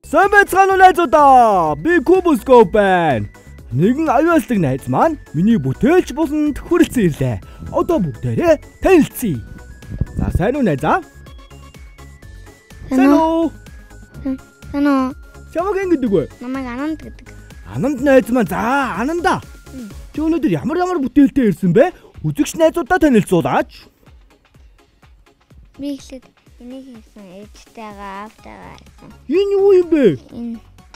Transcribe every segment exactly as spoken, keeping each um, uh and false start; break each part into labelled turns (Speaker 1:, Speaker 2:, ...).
Speaker 1: Сайн байцгаана уу найзуудаа. Би Кубоскоп байна. Нэгэн аюултай найз маань миний бүтээлч болонд хүрэлцэн ирлээ. Одоо бүгдээрээ танилцъя. За сайн уу найзаа? Сайн уу?
Speaker 2: Сайн уу?
Speaker 1: Чамаг ингэдэг вэ?
Speaker 2: Намайг Ананд гэдэг.
Speaker 1: Ананд найз маань за Ананда. Чи өнөөдөр ямар ямар бүтээлтэй ирсэн бэ? Үзэгч найзуудаа танилцуулаач.
Speaker 2: Би ихлэд энийг хийсэн ээжтэйгээ аавтайгаа хийсэн.
Speaker 1: Энэ юу юм бэ?
Speaker 2: Энэ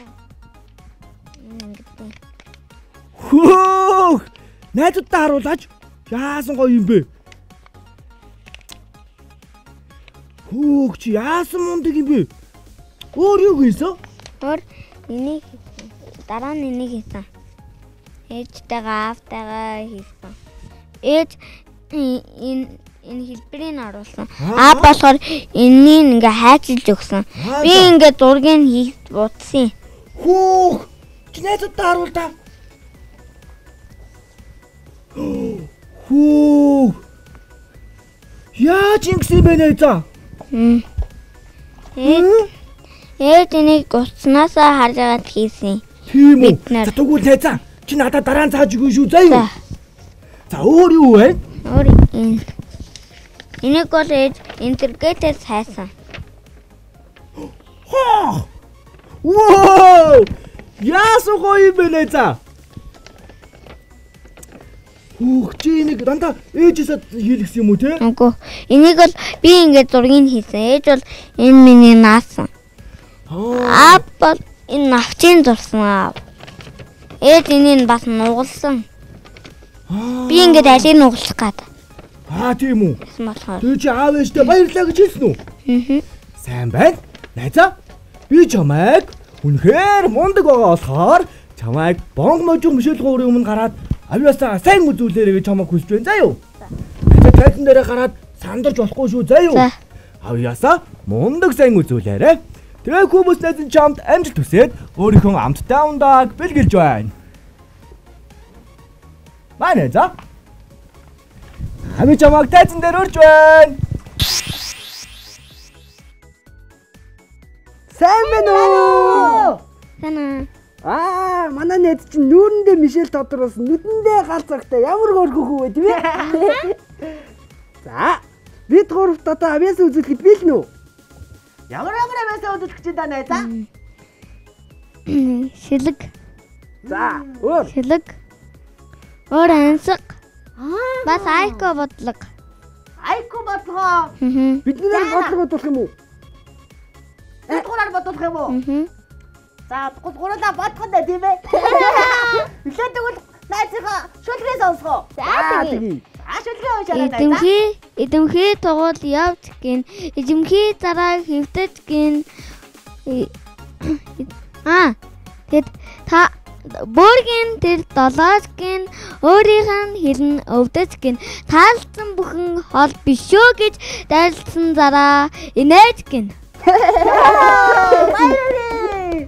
Speaker 2: ингэдэг.
Speaker 1: Хөөх! Найзуудаа харуулаач. Яасан гоё юм бэ? Хөөх чи яасан мундаг юм бэ? Өөр юу хийсэн?
Speaker 2: Өөр энийг хийсэн. Дараа нь энийг хийсэн. Ээжтэйгээ аавтайгаа хийсэн. Ээж энэ энэ хэлбэрийг оруулсан. Аа болохоор энэнийг ингээ хайчилж өгсөн. Би ингээ зургийг хийх бодсон.
Speaker 1: Хөөх! Чи найзуудаа харуулдаа. Хөөх! Яаж ингэсэн бэ найзаа?
Speaker 2: Ээж ээж энийг уцнаасаа харж агаад хийсэн.
Speaker 1: Тийм үү? За тэгвэл найзаа чи надад дараа нь зааж өгнө шүү заа юу? За өөр юу вэ?
Speaker 2: Өөр энэ энийг бол ээж интернетээр хайсан.
Speaker 1: Хоо! Воо! Яасан гоё юм бэ найзаа? Хөөх чи энийг дандаа ээжээсээ хийлгсэн юм уу те?
Speaker 2: Үгүй. Энийг бол би ингээд зургийг хийсэн. Ээж бол энэ миний наасан. Аа бол энэ навчийн зурсан аав. Ээж энийг бас нугалсан. Би ингээд алийг нугалах гээд.
Speaker 1: Аа тийм үү?
Speaker 2: Болохоор.
Speaker 1: Тэг чи аав ээжтэй баярлалаа гэж хэлсэн үү?
Speaker 2: Аа.
Speaker 1: Сайн байна. Найзаа би чамайг үнэхээр мундаг байгаа болохоор чамайг бонг можиг мөшөлгөөрийн өмнө гараад авьяасаа сайн үзүүлээрэй гэж чамайг хүсэж байна заа юу? Найзаа тайзан дээрээ гараад сандарч болохгүй шүү заа юу? Авьяасаа мундаг сайн үзүүлээрэй. Тэгээ Кубос найзын чамд амжилт хүсээд өөрийнхөө амттай ундааг бэлгэлж байна. Манай за. Ами чамайг тайзан дээр урьж байна.
Speaker 3: Сайн байна уу?
Speaker 2: Тана.
Speaker 3: Аа, манай найз чинь нүүрэндээ Мишель тодороос нүдэндээ гал цагтай ямар хөөргөх үү тийм ээ? За, бид гуравт одоо авьяас үзүүлэхэд бэлэн үү? Ямар ямар авьяасаа үзүүлэх гэж байна найзаа?
Speaker 2: Шилэг.
Speaker 3: За, өөр.
Speaker 2: Шилэг. Өөр ансаг. Бас айко бодлого.
Speaker 3: Айко бодлого. Бидний бодлого бодох юм уу? Бид гураар бодох юм уу? За, гуралаа бодох нь тийм ээ. Эхлээд тэгвэл найзынхаа шүлгээ сонсгоо.
Speaker 2: За тэгье.
Speaker 3: А шүлгээ уушаарай найзаа.
Speaker 2: Эдэмхий, эдэмхий тугуул явж гин. Эдэмхий дараа хэвтэж гин. Аа. Тэгэд та бүргийн тэр долоож гин өөрийнх нь хэлн өвдөж гин. Таалцсан бүхэн хол биш үү гэж дайлсан зараа инээж гин.
Speaker 3: Баярлалаа.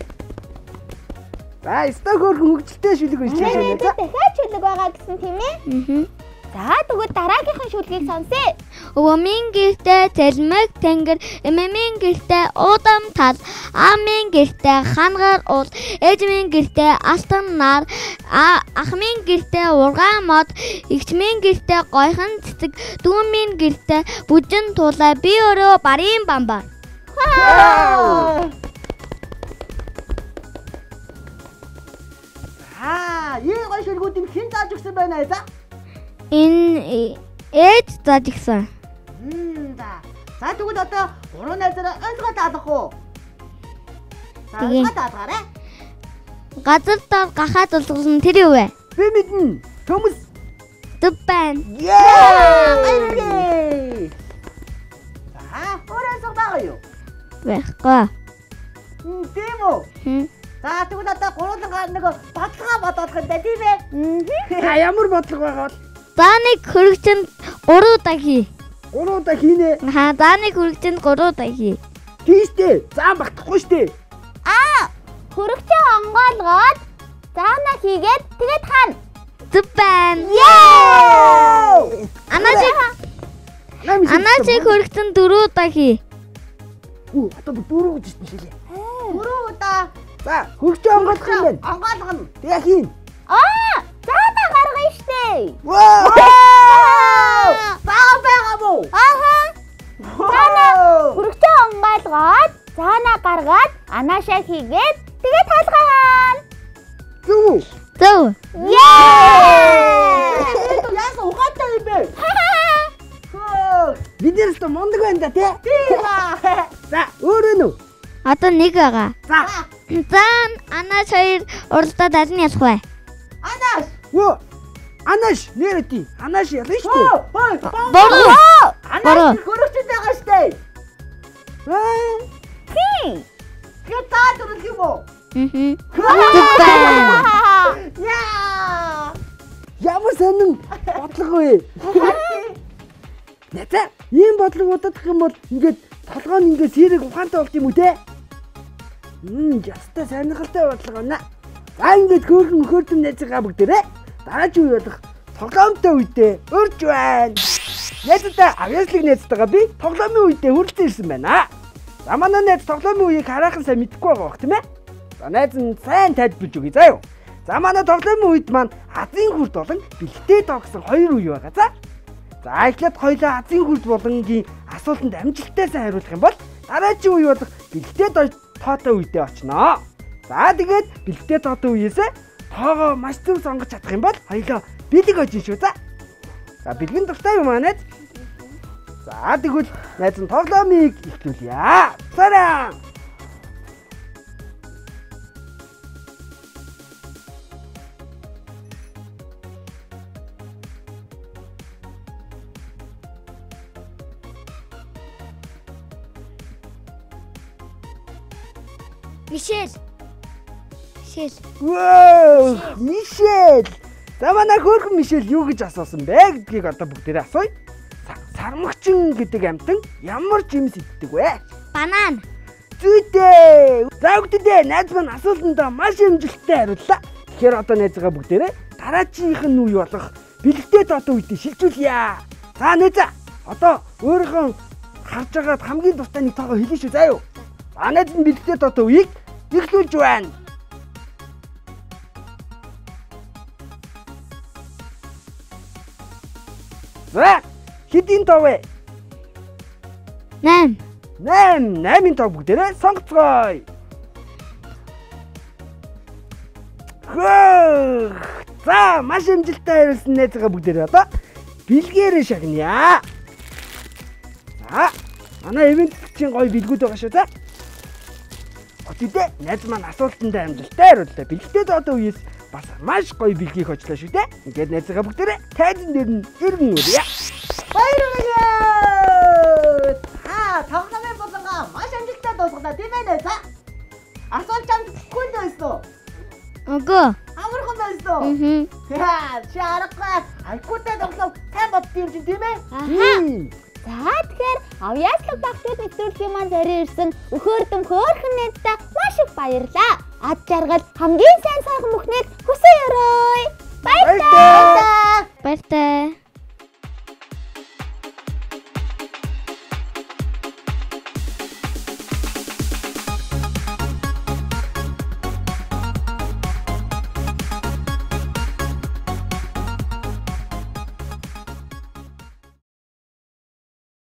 Speaker 3: Аа, стогоор хөгжилтэй шүлэг уншиж байна.
Speaker 4: Дахиад шүлэг байгаа гэсэн тийм ээ?
Speaker 2: Аа.
Speaker 4: За тэгвэл дараагийнхын шүлгийг сонсъё.
Speaker 2: Өвмийн гэртээ цэлмэг тэнгэр, эмэмийн гэртээ удам тал, аамийн гэртээ хангаар уул, ээжмийн гэртээ алтан нар, ахмын гэртээ ургаан мод, эгчмийн гэртээ гойхон цэцэг, дүүмийн гэртээ бүжин тулаа, би өөрөө барын бамбар.
Speaker 3: Аа, ийм гоё шүлгүүдийг хэн зааж өгсөн байна аа?
Speaker 2: Энэ ээж зааж өгсөн.
Speaker 3: Мм, за. За тэгвэл одоо гурван найзаараа онцгой даалгах уу? За,
Speaker 2: Тэгээ.
Speaker 3: онцгой даалгаарай.
Speaker 2: Газар дор гахаад улгасан тэр юу вэ?
Speaker 3: Би мэднэ. Төмс.
Speaker 2: Төв байна.
Speaker 3: Яа! Баярлалаа. За, өөрөө суугаа юу?
Speaker 2: Байхгүй.
Speaker 3: Мм, тийм үү?
Speaker 2: Хм.
Speaker 3: За тэгвэл одоо гурван нэг бодлогоо бодох юм да тийм ээ? Аа, ямар бодлого байгаа бол?
Speaker 2: За нэг хөрөгчөнд гурван удаа хий.
Speaker 3: Гурван удаа хийнэ.
Speaker 2: Аа, за нэг хөрөгчөнд гурван удаа хий.
Speaker 3: Тийштэй. Заа багтахгүй штэ.
Speaker 4: Аа, хөрөгчөө онгоолгоод заана хийгээд тэгээд хана.
Speaker 2: Төв байна.
Speaker 3: Яа!
Speaker 2: Анаа чи Анаа чи хөрөгчөнд дөрөв удаа хий.
Speaker 3: Үу, одоо дөрөв гэж хэлсэн шилээ. Гурав удаа. За, хөргөж онгойлох юм байна. Онгойлгоно. Тэгээ хийн.
Speaker 4: Аа, заана гаргая штэ.
Speaker 3: Вау! Бага бага боо.
Speaker 4: Ааха. Заана хөргөж онгойлгоод, заана гаргаад, анаашаа хийгээд тэгээд талгаана.
Speaker 3: Зүг.
Speaker 2: Зөв.
Speaker 4: Яа!
Speaker 3: Яасан ухаантай юм бэ? Бид нэрс та мундаг байна да тий? Тийм аа. За, өөрөө нү.
Speaker 2: Одоо нэг байгаа.
Speaker 3: За.
Speaker 2: За Анаш хоёр уралдаад аль нь ялах вэ?
Speaker 3: Анаш. Оо. Анаш нэрэтий. Анаш ялна шүү дээ.
Speaker 2: Бороо.
Speaker 3: Анаш хөрөгчтэй байгаа шүү дээ. Аа.
Speaker 4: Тийм.
Speaker 3: Гэтаа дөрөх юм уу?
Speaker 2: Мм.
Speaker 3: Яа! Ямар сонин бодлого вэ? Нэтэ ийм бодлого удах юм бол ингээд толгой нь ингээд сэрэг ухаантай болт юм уу те? Мм, ястай сонирхолтой бодлого байна. За ингээд хөөрхөн хөөртөм найзгаа бүгдээрээ дараагийн үе болох тоглоомтой үедээ урьж байна. Найзтай авьяаслыг найзтайгаа би тоглоомын үедээ хүрэлцэн ирсэн байна. За манай найз тоглоомын үеийг хараахан сайн мэдэхгүй байгаа бох тийм ээ? За найз нь сайн тайлбарлаж өгье заа юу. За манай тоглоомын үед маань азийн хүрд болон бэлтээ тоо гэсэн хоёр үе байгаа. За. За эхлээд хоёлаа азийн хүрд болонгийн асуултанд амжилттай сайн хариулах юм бол дараагийн үе болох бэлтээ тоотой үедээ очноо. За тэгээд бэлтээ тоотой үеэсээ тоогоо маш зөв сонгож чадах юм бол хоёлоо бэлэг очно шүү. За. За бэлгэн дуртай юм аа найз. За тэгвэл найз нь тоглоомыг эхлүүлье. Сараа.
Speaker 2: Мишель. Мишель.
Speaker 3: Вау! Мишель. За манай хөөрхөн Мишель юу гэж асуусан бэ гэдгийг одоо бүгдээрээ асууя. Сармагчин гэдэг амьтан ямар жимс иддэг вэ?
Speaker 2: Банан.
Speaker 3: Зүйтэй. За бүгдээ найз маань асуултандаа маш амжилттай хариуллаа. Тэгэхээр одоо найзгаа бүгдээрээ дараачихийнх нь үе болох бэлэгтэй тоотой үедээ шилжүүлье. За найзаа одоо өөрийнхөө харж байгаад хамгийн дуртай нэг тоогоо хэлнэ шүү заа юу. За найз нь бэлэгтэй тоотой үеийг эхлүүлж байна. За хэдийн тоо вэ?
Speaker 2: Нэм.
Speaker 3: Нэм, наймын тоо бүгдээрээ сонгоцгоё. Хөө! За, маш амжилттай хариулсан найзгаа бүгдээрээ одоо бэлгээрээ шагная. За, манай ивентчийн гоё бэлгүүд байгаа шүү за. Өчигдөр найз маань асуултандаа амжилттай хариуллаа. Бэлгтэй одоо үеэс бас маш гоё бэлгийг очлоо шүү дээ. Ингээд найзгаа бүгдээрээ тайзан дээр нь иргэн үрье. Баярлалаа. Аа, тоглоомын болонгаа маш амжилттай дуусгана тийм ээ за. Асуулт амжилтгүй л байсан.
Speaker 2: Үгүй.
Speaker 3: Амархан байсан.
Speaker 2: Мм.
Speaker 3: За, шаарахгүй. Айкуутай тоглоом сайн бодсон юм чинь тийм ээ?
Speaker 2: Аха.
Speaker 4: За тэгэхээр авьяаслаг багтууд нэвтрүүлгийн маань зарим ирсэн өхөөрдөм хөөрхөн найзтай маш их баярлаа. Ад жаргал хамгийн сайн сайхан бүхнийг хүсье өрөөе. Баярлалаа.
Speaker 2: Баяртай.